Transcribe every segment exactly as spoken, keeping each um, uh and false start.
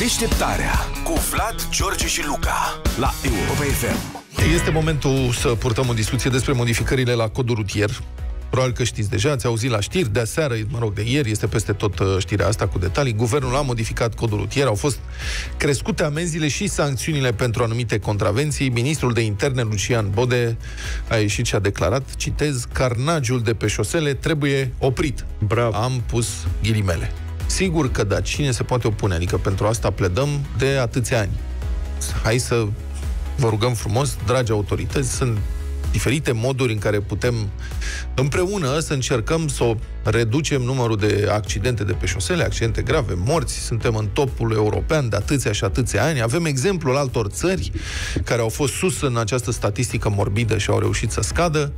Deșteptarea cu Vlad, George și Luca la Europa F M. Este momentul să purtăm o discuție despre modificările la codul rutier. Probabil că știți deja, ați auzit la știri, de aseară, mă rog, de ieri, este peste tot știrea asta cu detalii. Guvernul a modificat codul rutier, au fost crescute amenziile și sancțiunile pentru anumite contravenții. Ministrul de Interne, Lucian Bode, a ieșit și a declarat, citez, carnagiul de pe șosele trebuie oprit. Bravo. Am pus ghilimele. Sigur că da, cine se poate opune? Adică pentru asta pledăm de atâția ani. Hai să vă rugăm frumos, dragi autorități, sunt diferite moduri în care putem împreună să încercăm să reducem numărul de accidente de pe șosele, accidente grave, morți. Suntem în topul european de atâția și atâția ani. Avem exemplul altor țări care au fost sus în această statistică morbidă și au reușit să scadă.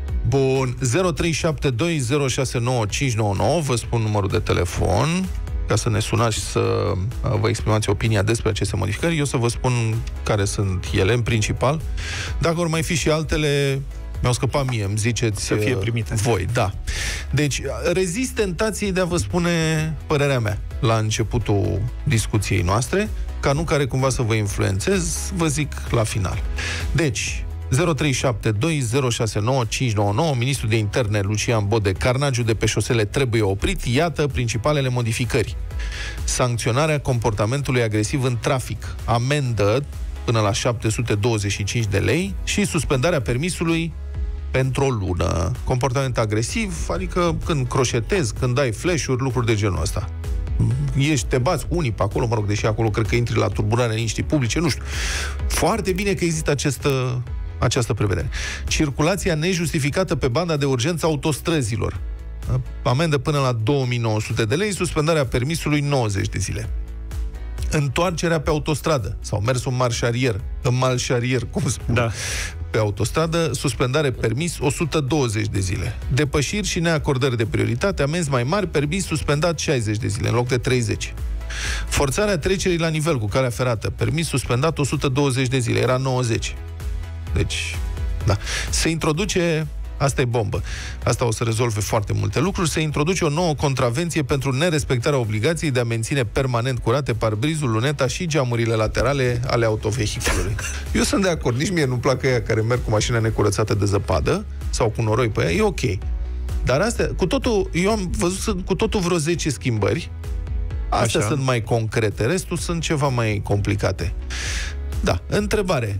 Bun, zero trei șapte doi zero șase nouă cinci nouă nouă, vă spun numărul de telefon ca să ne sunați și să vă exprimați opinia despre aceste modificări. Eu să vă spun care sunt ele, în principal. Dacă vor mai fi și altele, mi-au scăpat mie, îmi ziceți să fie primite voi, da. Deci, rezist tentației de a vă spune părerea mea la începutul discuției noastre, ca nu care cumva să vă influențez, vă zic la final. Deci, zero trei șapte doi zero șase nouă cinci nouă nouă, Ministrul de Interne Lucian Bode, carnagiul de pe șosele trebuie oprit. Iată principalele modificări. Sancționarea comportamentului agresiv în trafic, amendă până la șapte sute douăzeci și cinci de lei și suspendarea permisului pentru o lună. Comportament agresiv, adică când croșetezi, când dai flash-uri, lucruri de genul ăsta. Ești, te bați cu unii pe acolo, mă rog, deși acolo cred că intri la turbularea liniștii publice, nu știu. Foarte bine că există această această prevedere. Circulația nejustificată pe banda de urgență autostrăzilor. Amendă până la două mii nouă sute de lei, suspendarea permisului nouăzeci de zile. Întoarcerea pe autostradă sau mersul în marșarier, în marșarier, cum spun, da. Pe autostradă, suspendare permis o sută douăzeci de zile. Depășiri și neacordări de prioritate, amenzi mai mari, permis suspendat șaizeci de zile în loc de treizeci. Forțarea trecerii la nivel cu calea ferată, permis suspendat o sută douăzeci de zile, era nouăzeci. Deci, da. Se introduce, asta e bombă, asta o să rezolve foarte multe lucruri, se introduce o nouă contravenție pentru nerespectarea obligației de a menține permanent curate parbrizul, luneta și geamurile laterale ale autovehiculului. Eu sunt de acord, nici mie nu-mi plac ăia care merg cu mașina necurățată de zăpadă sau cu noroi pe ea, e ok. Dar astea, cu totul, eu am văzut sunt cu totul vreo zece schimbări. Astea Așa. Sunt mai concrete, restul sunt ceva mai complicate. Da, întrebare.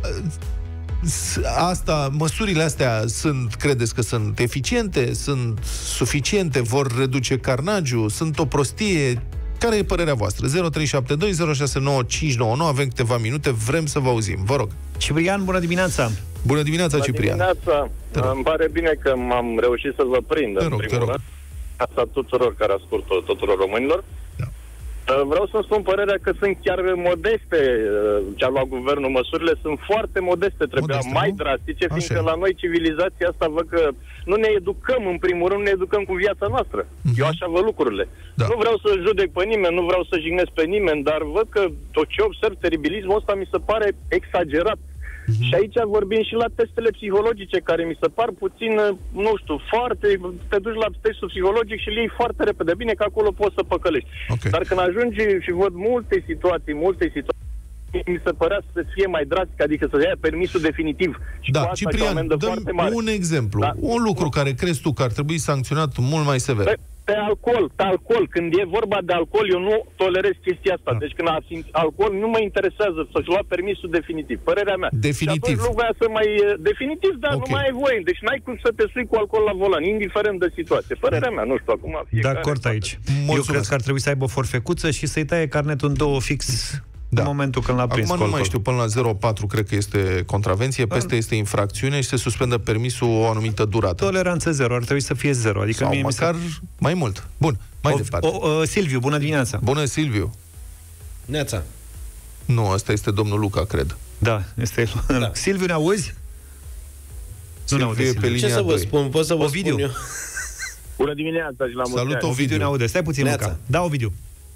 Asta, măsurile astea sunt, credeți că sunt eficiente, sunt suficiente, vor reduce carnagiul, sunt o prostie? Care e părerea voastră? zero trei șapte doi zero șase nouă cinci nouă nouă, avem câteva minute, vrem să vă auzim, vă rog. Ciprian, bună dimineața! Bună dimineața, bună Ciprian! Dimineața. Îmi pare bine că m-am reușit să vă prind, te în rog, primul te rog. rând. Asta tuturor care ascultă, tuturor românilor. Da. Vreau să spun părerea că sunt chiar modeste. Ce a luat guvernul, măsurile sunt foarte modeste. Trebuia modeste, mai nu? drastice, Așa fiindcă e. la noi civilizația asta văd că nu ne educăm, în primul rând, nu ne educăm cu viața noastră. Uh-huh. Eu așa văd lucrurile. Da. Nu vreau să judec pe nimeni, nu vreau să jignesc pe nimeni, dar văd că tot ce observ, teribilismul ăsta mi se pare exagerat. Uh-huh. Și aici vorbim și la testele psihologice, care mi se par puțin, nu știu, foarte... Te duci la testul psihologic și îl iei foarte repede. Bine că acolo poți să păcălești. Okay. Dar când ajungi și văd multe situații, multe situații, mi se părea să fie mai drastic, adică să ia permisul definitiv. Și da, cu asta Ciprian, dăm un exemplu. Da. Un lucru care crezi tu că ar trebui sancționat mult mai sever. Pe, pe alcool, pe alcool. Când e vorba de alcool, eu nu tolerez chestia asta. Da. Deci când am simțit alcool, nu mă interesează să-și lua permisul definitiv. Părerea mea. Definitiv. Și atunci să mai... Definitiv, dar okay. Nu mai ai voie. Deci n-ai cum să te sui cu alcool la volan, indiferent de situație. Părerea mea, nu știu, acum fiecare... De acord aici. Mulțumesc. Eu cred că ar trebui să aibă o forfecuță și să-i taie carnetul în două fix... Da. În momentul când l-a prins. Acum nu mai știu, până la zero virgulă patru cred că este contravenție, peste este infracțiune și se suspendă permisul o anumită durată. Toleranță zero, ar trebui să fie zero. Adică sau mie măcar mi mai mult. Bun, mai o, departe. O, o, Silviu, bună dimineața. Bună, Silviu. Neața. Nu, ăsta este domnul Luca, cred. Da, este... Da. Silviu, ne auzi? Silviu, nu ne aude, pe linia ce să vă doi. spun? Pot să vă Ovidiu. spun eu? Bună dimineața și la mulți Salut, ani. Ovidiu, ne aude. Stai puțin, Neața. Luca. Da, Ovidiu.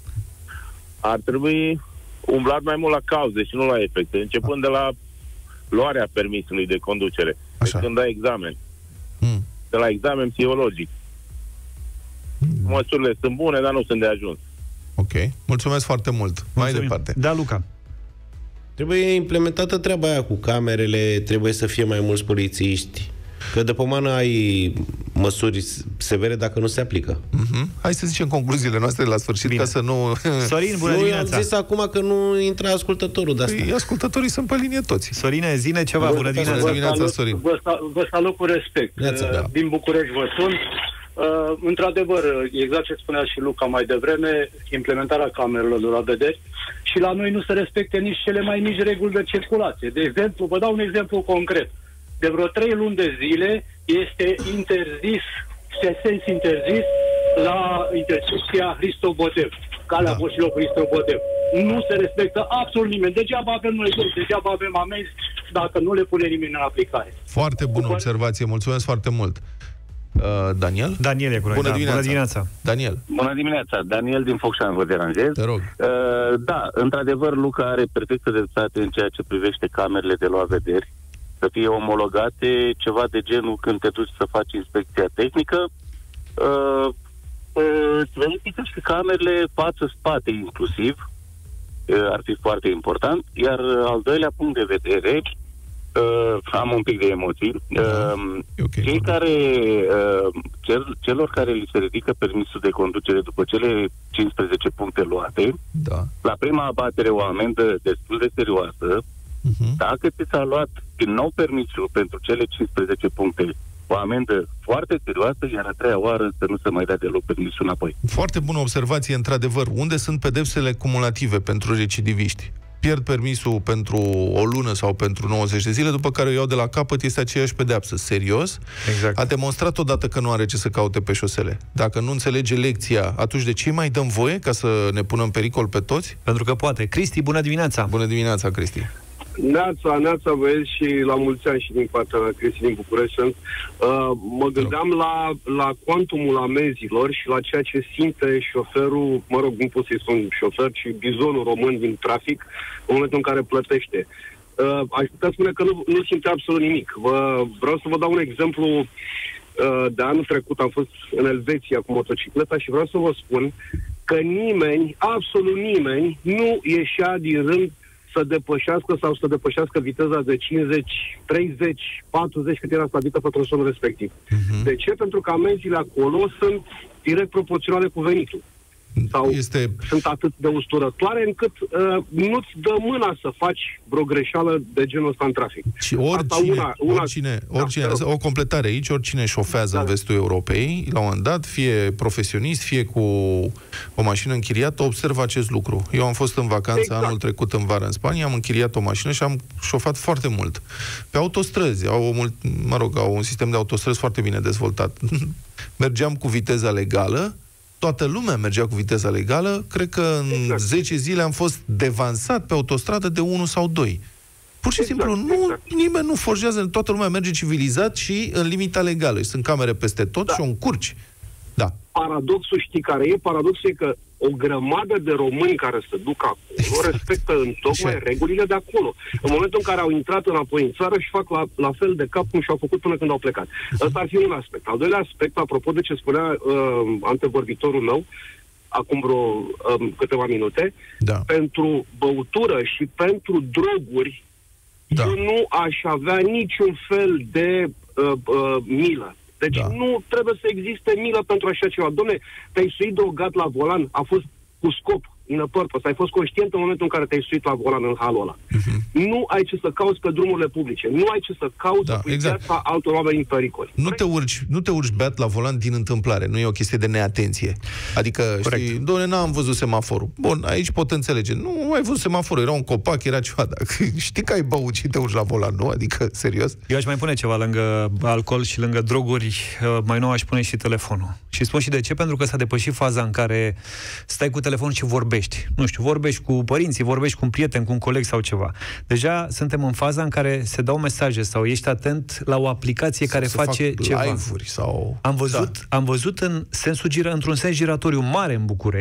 Ar trebui umblat mai mult la cauze și nu la efecte, începând de la luarea permisului de conducere. Deci când dai examen. Mm. De la examen psihologic. Mm. Măsurile sunt bune, dar nu sunt de ajuns. Ok. Mulțumesc foarte mult. Mulțumim. Mai departe. Da, Luca. Trebuie implementată treaba aia cu camerele, trebuie să fie mai mulți polițiști. Că de pomană ai măsuri severe dacă nu se aplică. Mm-hmm. Hai să zicem concluziile noastre la sfârșit. Bine. Ca să nu... Sorin, bună nu, dimineața! am zis acum că nu intră ascultătorul de asta. Păi, ascultătorii sunt pe linie toți. Sorine, zine ceva, bună, bună dimineața! Bună dimineața, Sorin! Vă, vă salut cu respect. Neața, da. Din București vă sun. Uh, într-adevăr, exact ce spunea și Luca mai devreme, implementarea camerelor de la vederi, și la noi nu se respecte nici cele mai mici reguli de circulație. De exemplu, vă dau un exemplu concret. De vreo trei luni de zile este interzis, se sens interzis la intersecția Hristo-Botev, calea da. Boșilor Hristo-Botev. Nu se respectă absolut nimeni. Degeaba avem noi toți, degeaba avem amenzi dacă nu le pune nimeni în aplicare. Foarte bună Bun. observație, mulțumesc foarte mult. Uh, Daniel? Daniel e cu noi. Bună, da. dimineața. Bună dimineața. Daniel. Bună dimineața. Daniel din Focșani, vă deranjez. Te rog. Uh, da, într-adevăr, Luca are perfectă dreptate în ceea ce privește camerele de luat vederi, să fie omologate, ceva de genul când te duci să faci inspecția tehnică, uh, uh, verifică și camerele față-spate inclusiv, uh, ar fi foarte important, iar al doilea punct de vedere, Uh, am un pic de emoții. Uh, okay. Cei care, uh, cel, celor care li se ridică permisul de conducere după cele cincisprezece puncte luate, da. la prima abatere o amendă destul de serioasă. Uh-huh. Dacă ți s-a luat din nou permisul pentru cele cincisprezece puncte, o amendă foarte serioasă, iar a treia oară să nu se mai dea deloc permisul înapoi. Foarte bună observație, într-adevăr. Unde sunt pedepsele cumulative pentru recidiviști? Pierd permisul pentru o lună sau pentru nouăzeci de zile, după care o iau de la capăt, este aceeași pedeapsă. Serios? Exact. A demonstrat odată că nu are ce să caute pe șosele. Dacă nu înțelege lecția, atunci de ce mai dăm voie ca să ne punem în pericol pe toți? Pentru că poate. Cristi, bună dimineața! Bună dimineața, Cristi! Neața, neața, băieți, și la mulți ani și din partea la Cristi din București sunt. Uh, mă gândeam la, la cuantumul amenzilor și la ceea ce simte șoferul, mă rog, nu pot să-i spun șofer, ci bizonul român din trafic, în momentul în care plătește. Uh, aș putea spune că nu, nu simte absolut nimic. Vă, vreau să vă dau un exemplu. Uh, de anul trecut am fost în Elveția cu motocicleta și vreau să vă spun că nimeni, absolut nimeni, nu ieșea din rând să depășească sau să depășească viteza de cincizeci, treizeci, patruzeci, cât era stabilită pe tronsonul respectiv. Uh-huh. De ce? Pentru că amenziile acolo sunt direct proporționale cu venitul. Sau este... sunt atât de usturătoare încât uh, nu-ți dă mâna să faci vreo greșeală de genul ăsta în trafic. Și oricine, una, una... oricine, oricine da, o completare aici, oricine șofează da. în vestul Europei, la un moment dat, fie profesionist, fie cu o mașină închiriată, observă acest lucru. Eu am fost în vacanță exact. anul trecut în vară în Spania, am închiriat o mașină și am șofat foarte mult. Pe autostrăzi, au, o mult, mă rog, au un sistem de autostrăzi foarte bine dezvoltat. Mergeam cu viteza legală, toată lumea mergea cu viteza legală, cred că în exact. zece zile am fost devansat pe autostradă de unu sau doi. Pur și exact, simplu, nu, exact. nimeni nu forjează, toată lumea merge civilizat și în limita legală. Și sunt camere peste tot da. și o încurci. Da. Paradoxul, știi care e? Paradoxul e că o grămadă de români care se duc acolo exact. respectă întocmai Așa. regulile de acolo. În momentul în care au intrat înapoi în țară și fac la, la fel de cap cum și-au făcut până când au plecat. Uh-huh. Ăsta ar fi un aspect. Al doilea aspect, apropo de ce spunea uh, antevorbitorul meu, acum vreo uh, câteva minute, da. pentru băutură și pentru droguri, da. eu nu aș avea niciun fel de uh, uh, milă. Deci da. nu trebuie să existe milă pentru așa ceva. Dom'le, te-ai suit drogat la volan, a fost cu scop, in a purpose, ai fost conștient în momentul în care te-ai suit la volan în halul ăla. Uh-huh. Nu ai ce să cauți pe drumurile publice, nu ai ce să cauți da, cu exact. viața altor oameni în pericol. Nu te urci, nu te urci beat la volan din întâmplare, nu e o chestie de neatenție. Adică, Corect. știi, doamne, n-am văzut semaforul. Bun, aici pot înțelege. Nu ai văzut semaforul, era un copac, era ceva, dacă știi că ai băut și te urci la volan, nu? Adică, serios? Eu aș mai pune ceva lângă alcool și lângă droguri, mai nou aș pune și telefonul. Și spun și de ce, pentru că s-a depășit faza în care stai cu telefonul și vorbești. Nu știu, vorbești cu părinții, vorbești cu un prieten, cu un coleg sau ceva. Deja suntem în faza în care se dau mesaje sau ești atent la o aplicație sau care face ceva. Live-uri sau... Am văzut, da. am văzut în sensul gira, într-un sens giratoriu mare în București,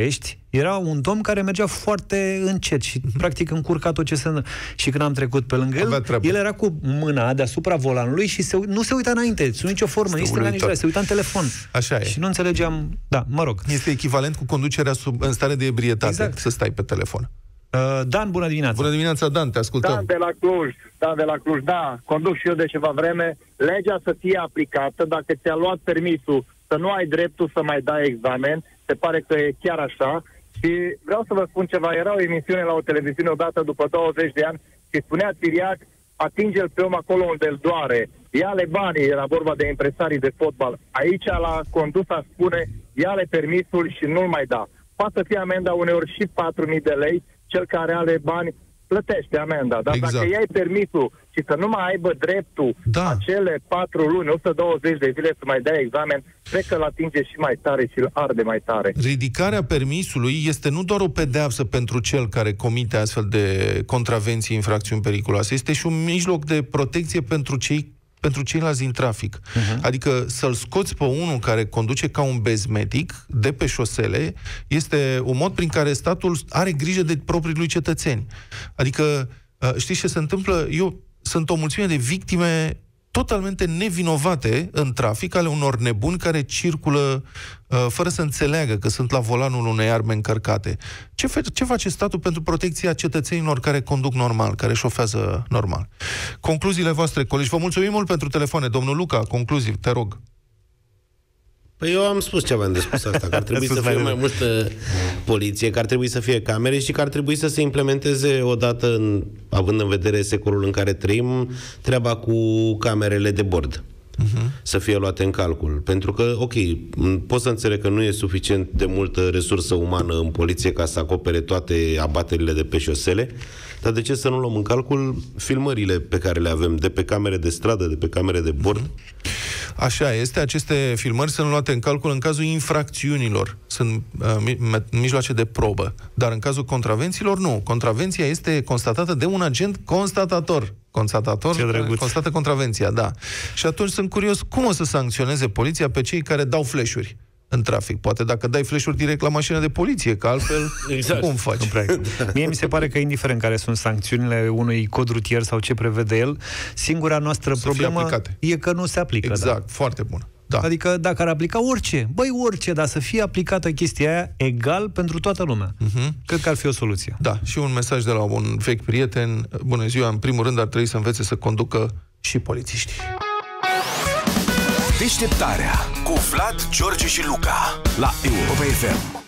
Era un domn care mergea foarte încet și practic încurca tot ce se... Și când am trecut pe lângă el, el era cu mâna deasupra volanului și se, nu se uita înainte, sub nicio formă, nici stânga, nici se uita în telefon. Așa e. Și nu înțelegeam... Da, mă rog. Este echivalent cu conducerea sub, în stare de ebrietate, exact. Să stai pe telefon. Uh, Dan, bună dimineața! Bună dimineața, Dan, te ascultăm. Dan de la Cluj, Dan de la Cluj, da, conduc și eu de ceva vreme. Legea să fie aplicată, dacă ți-a luat permisul să nu ai dreptul să mai dai examen, se pare că e chiar așa. Și vreau să vă spun ceva, era o emisiune la o televiziune odată după douăzeci de ani și spunea Țiriac, atinge-l pe om acolo unde îl doare, ia-le banii, era vorba de impresarii de fotbal. Aici la condusa spune, ia-le permisul și nu-l mai da. Poate să fie amenda uneori și patru mii de lei, cel care are bani plătește amenda. Dar exact. Dacă iei permisul și să nu mai aibă dreptul da. acele patru luni, o sută douăzeci de zile să mai dea examen, cred că îl atinge și mai tare și îl arde mai tare. Ridicarea permisului este nu doar o pedeapsă pentru cel care comite astfel de contravenții, infracțiuni periculoase, este și un mijloc de protecție pentru cei pentru ceilalți din trafic. Uh-huh. Adică să-l scoți pe unul care conduce ca un bezmetic de pe șosele este un mod prin care statul are grijă de proprii lui cetățeni. Adică, știți ce se întâmplă? Eu sunt o mulțime de victime totalmente nevinovate în trafic ale unor nebuni care circulă uh, fără să înțeleagă că sunt la volanul unei arme încărcate. Ce, fe- ce face statul pentru protecția cetățenilor care conduc normal, care șofează normal? Concluziile voastre, colegi. Vă mulțumim mult pentru telefoane. Domnul Luca, concluzii, te rog. Păi eu am spus ce aveam de spus asta, că ar trebui să fie mai multă poliție, că ar trebui să fie camere și că ar trebui să se implementeze odată, în, având în vedere secolul în care trăim, treaba cu camerele de bord. Uh-huh. Să fie luate în calcul. Pentru că, ok, pot să înțeleg că nu e suficient de multă resursă umană în poliție ca să acopere toate abaterile de pe șosele, dar de ce să nu luăm în calcul filmările pe care le avem de pe camere de stradă, de pe camere de bord? Uh-huh. Așa este, aceste filmări sunt luate în calcul în cazul infracțiunilor. Sunt uh, mijloace de probă. Dar în cazul contravențiilor, nu. Contravenția este constatată de un agent constatator. Constatator constată contravenția, da. Și atunci sunt curios cum o să sancționeze poliția pe cei care dau flash-uri în trafic. Poate dacă dai flash-uri direct la mașină de poliție, că altfel exact. Cum faci? Mie mi se pare că indiferent care sunt sancțiunile unui cod rutier sau ce prevede el, singura noastră să problemă e că nu se aplică. Exact, da. Foarte bună. Da. Adică dacă ar aplica orice, băi orice, dar să fie aplicată chestia aia egal pentru toată lumea. Uh-huh. Cred că ar fi o soluție. Da, și un mesaj de la un vechi prieten. Bună ziua, în primul rând ar trebui să învețe să conducă și polițiștii. Deșteptarea cu Vlad, George și Luca la Europa F M.